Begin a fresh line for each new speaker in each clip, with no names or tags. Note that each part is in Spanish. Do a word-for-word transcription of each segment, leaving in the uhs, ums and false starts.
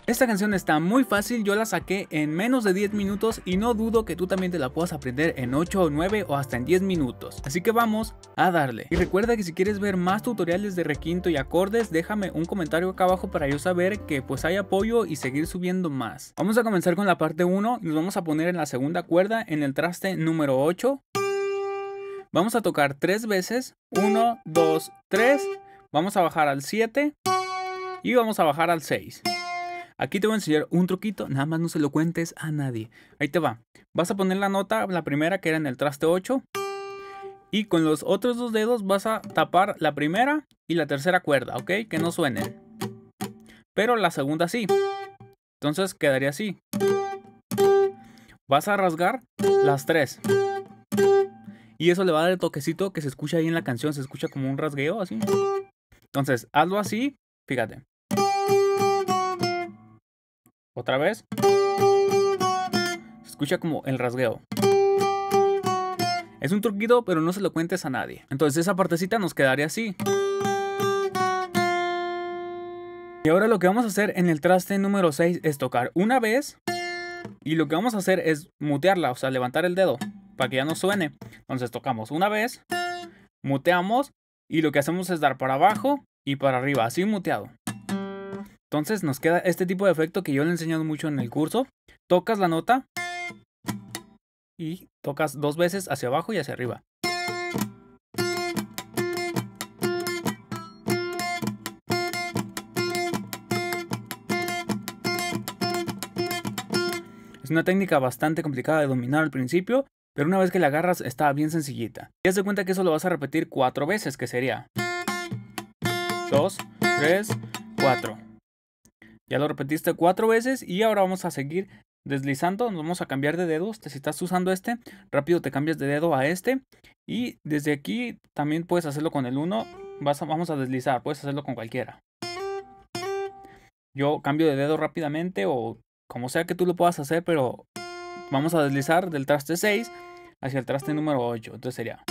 Esta canción está muy fácil, yo la saqué en menos de diez minutos y no dudo que tú también te la puedas aprender en ocho o nueve o hasta en diez minutos. Así que vamos a darle. Y recuerda que si quieres ver más tutoriales de requinto y acordes, déjame un comentario acá abajo para yo saber que pues hay apoyo y seguir subiendo más. Vamos a comenzar con la parte uno y nos vamos a poner en la segunda cuerda en el traste número ocho. Vamos a tocar tres veces, uno, dos, tres, vamos a bajar al siete y vamos a bajar al seis. Aquí te voy a enseñar un truquito, nada más no se lo cuentes a nadie. Ahí te va, vas a poner la nota, la primera que era en el traste ocho, y con los otros dos dedos vas a tapar la primera y la tercera cuerda, ¿ok? Que no suenen, pero la segunda sí, entonces quedaría así. Vas a rasgar las tres. Y eso le va a dar el toquecito que se escucha ahí en la canción. Se escucha como un rasgueo así. Entonces, hazlo así. Fíjate. Otra vez. Se escucha como el rasgueo. Es un truquito, pero no se lo cuentes a nadie. Entonces, esa partecita nos quedaría así. Y ahora lo que vamos a hacer en el traste número seis es tocar una vez. Y lo que vamos a hacer es mutearla, o sea, levantar el dedo para que ya no suene. Entonces tocamos una vez, muteamos y lo que hacemos es dar para abajo y para arriba, así muteado. Entonces nos queda este tipo de efecto que yo le he enseñado mucho en el curso. Tocas la nota y tocas dos veces hacia abajo y hacia arriba. Es una técnica bastante complicada de dominar al principio, pero una vez que la agarras está bien sencillita. Y haz de cuenta que eso lo vas a repetir cuatro veces, que sería dos, tres, cuatro. Ya lo repetiste cuatro veces y ahora vamos a seguir deslizando. Nos vamos a cambiar de dedos. Si estás usando este, rápido te cambias de dedo a este. Y desde aquí también puedes hacerlo con el uno. Vas a, vamos a deslizar, puedes hacerlo con cualquiera. Yo cambio de dedo rápidamente o como sea que tú lo puedas hacer, pero vamos a deslizar del traste seis hacia el traste número ocho. Entonces sería.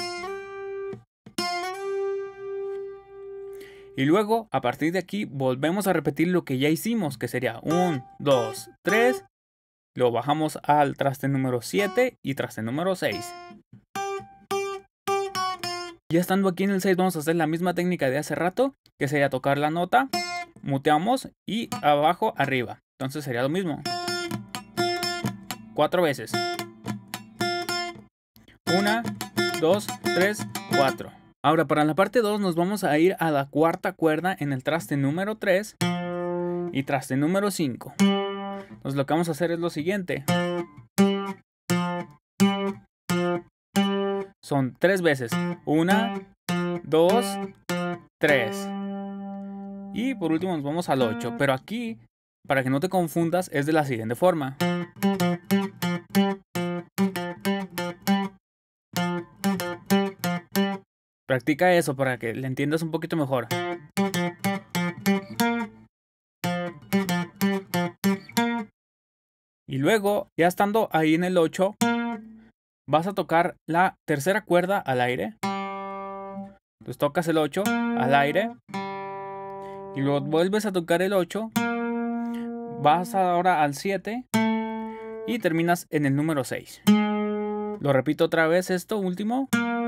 Y luego, a partir de aquí, volvemos a repetir lo que ya hicimos, que sería uno, dos, tres. Lo bajamos al traste número siete y traste número seis. Ya estando aquí en el seis, vamos a hacer la misma técnica de hace rato, que sería tocar la nota, muteamos y abajo, arriba. Entonces sería lo mismo. Cuatro veces. Una, dos, tres, cuatro. Ahora para la parte dos nos vamos a ir a la cuarta cuerda en el traste número tres y traste número cinco. Entonces lo que vamos a hacer es lo siguiente. Son tres veces. Una, dos, tres. Y por último nos vamos al ocho. Pero aquí, para que no te confundas, es de la siguiente forma. Practica eso para que le entiendas un poquito mejor. Y luego, ya estando ahí en el ocho, vas a tocar la tercera cuerda al aire. Entonces tocas el ocho al aire. Y luego vuelves a tocar el ocho. Vas ahora al siete. Y terminas en el número seis. Lo repito otra vez esto último.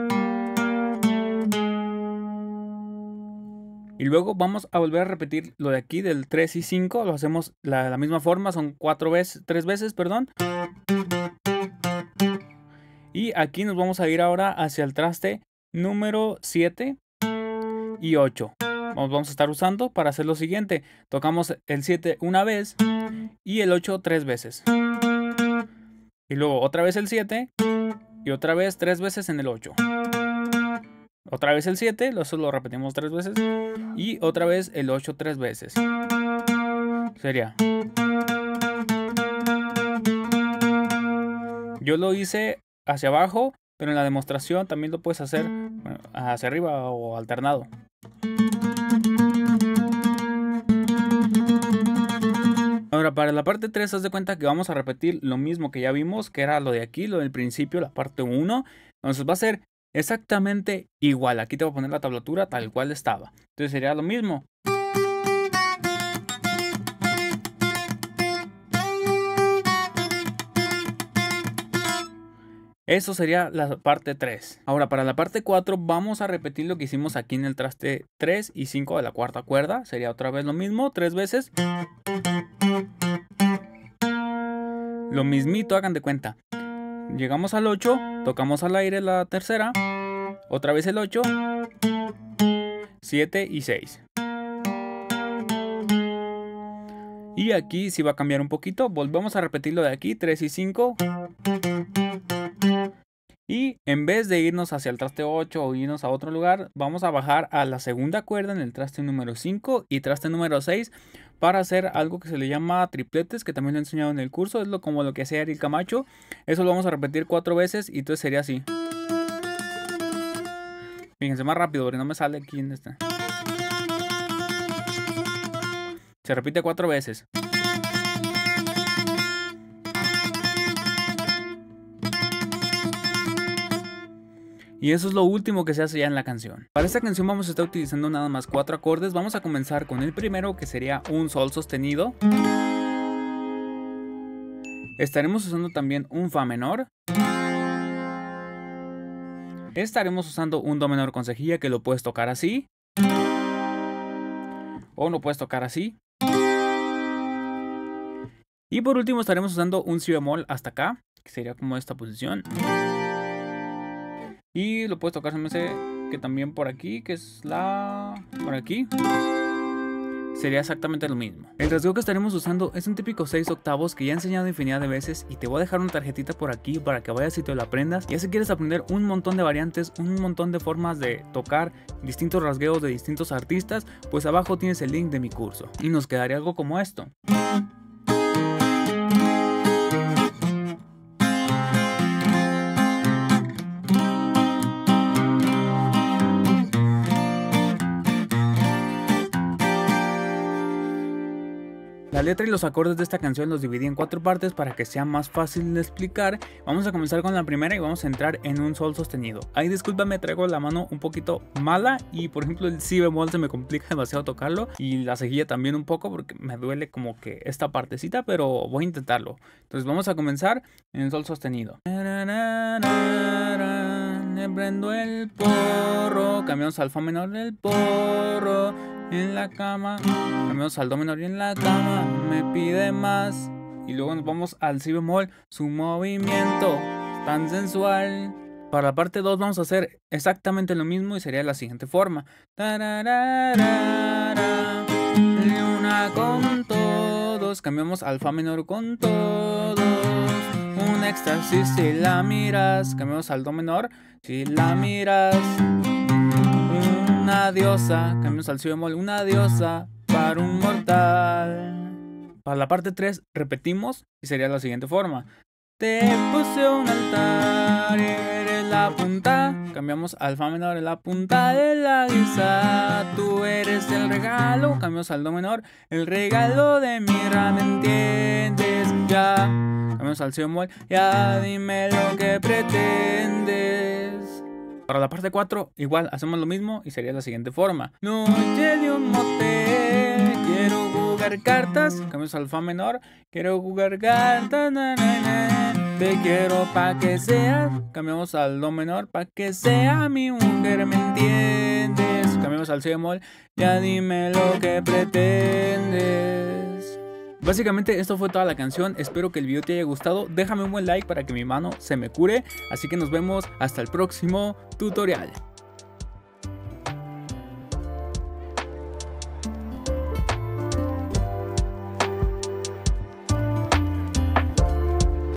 Y luego vamos a volver a repetir lo de aquí del tres y cinco. Lo hacemos de la, la misma forma. Son cuatro veces, tres veces, perdón. Y aquí nos vamos a ir ahora hacia el traste número siete y ocho. Vamos, vamos a estar usando para hacer lo siguiente. Tocamos el siete una vez y el ocho tres veces. Y luego otra vez el siete y otra vez tres veces en el ocho. Otra vez el siete, eso lo repetimos tres veces. Y otra vez el ocho tres veces. Sería. Yo lo hice hacia abajo, pero en la demostración también lo puedes hacer hacia arriba o alternado. Ahora para la parte tres, haz de cuenta que vamos a repetir lo mismo que ya vimos, que era lo de aquí, lo del principio, la parte uno. Entonces va a ser exactamente igual. Aquí te voy a poner la tablatura tal cual estaba. Entonces sería lo mismo. Eso sería la parte tres. Ahora para la parte cuatro vamos a repetir lo que hicimos aquí en el traste tres y cinco de la cuarta cuerda. Sería otra vez lo mismo, tres veces. Lo mismito, hagan de cuenta. Llegamos al ocho, tocamos al aire la tercera, otra vez el ocho, siete y seis. Y aquí sí va a cambiar un poquito, volvemos a repetirlo de aquí, tres y cinco. Y en vez de irnos hacia el traste ocho o irnos a otro lugar, vamos a bajar a la segunda cuerda en el traste número cinco y traste número seis para hacer algo que se le llama tripletes, que también lo he enseñado en el curso. Es lo, como lo que hacía Ariel Camacho. Eso lo vamos a repetir cuatro veces y entonces sería así. Fíjense más rápido porque no me sale aquí en esta. Se repite cuatro veces. Y eso es lo último que se hace ya en la canción. Para esta canción vamos a estar utilizando nada más cuatro acordes. Vamos a comenzar con el primero, que sería un sol sostenido. Estaremos usando también un fa menor. Estaremos usando un do menor con cejilla, que lo puedes tocar así. O lo puedes tocar así. Y por último estaremos usando un si bemol hasta acá, que sería como esta posición. Y lo puedes tocar, se me hace que también por aquí, que es la... por aquí. Sería exactamente lo mismo. El rasgueo que estaremos usando es un típico seis octavos que ya he enseñado infinidad de veces. Y te voy a dejar una tarjetita por aquí para que vayas y te lo aprendas. Y si quieres aprender un montón de variantes, un montón de formas de tocar distintos rasgueos de distintos artistas, pues abajo tienes el link de mi curso. Y nos quedaría algo como esto. La letra y los acordes de esta canción los dividí en cuatro partes para que sea más fácil de explicar. Vamos a comenzar con la primera y vamos a entrar en un sol sostenido. Ay, discúlpame, traigo la mano un poquito mala y por ejemplo el si bemol se me complica demasiado tocarlo y la cejilla también un poco porque me duele como que esta partecita, pero voy a intentarlo. Entonces vamos a comenzar en el sol sostenido. Me prendo el porro, cambiamos al fa menor del porro. En la cama, cambiamos al do menor y en la cama me pide más. Y luego nos vamos al si bemol, su movimiento tan sensual. Para la parte dos vamos a hacer exactamente lo mismo y sería de la siguiente forma. Luna con todos, cambiamos al fa menor con todos. Un éxtasis si la miras, cambiamos al do menor si la miras. Una diosa, cambiamos al si bemol, una diosa para un mortal. Para la parte tres repetimos y sería de la siguiente forma. Te puse un altar y eres la punta. Cambiamos al fa menor en la punta de la guisa. Tú eres el regalo, cambiamos al do menor. El regalo de mi ra, ¿me entiendes? Ya, cambiamos al si bemol. Ya dime lo que pretendes. Para la parte cuatro, igual hacemos lo mismo y sería de la siguiente forma. Noche de un motel, quiero jugar cartas. Cambiamos al fa menor, quiero jugar cartas. Na, na, na. Te quiero pa' que seas. Cambiamos al do menor, pa' que sea mi mujer, ¿me entiendes? Cambiamos al si bemol, ya dime lo que pretendes. Básicamente esto fue toda la canción, espero que el video te haya gustado, déjame un buen like para que mi mano se me cure, así que nos vemos hasta el próximo tutorial.